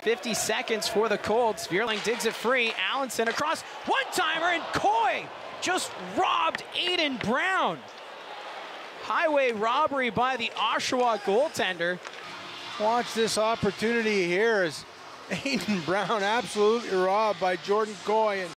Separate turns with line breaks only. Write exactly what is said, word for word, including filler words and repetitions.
fifty seconds for the Colts. Vierling digs it free. Allenson across, one-timer, and Kooy just robbed Aiden Brown. Highway robbery by the Oshawa goaltender.
Watch this opportunity here as Aiden Brown absolutely robbed by Jordan Kooy.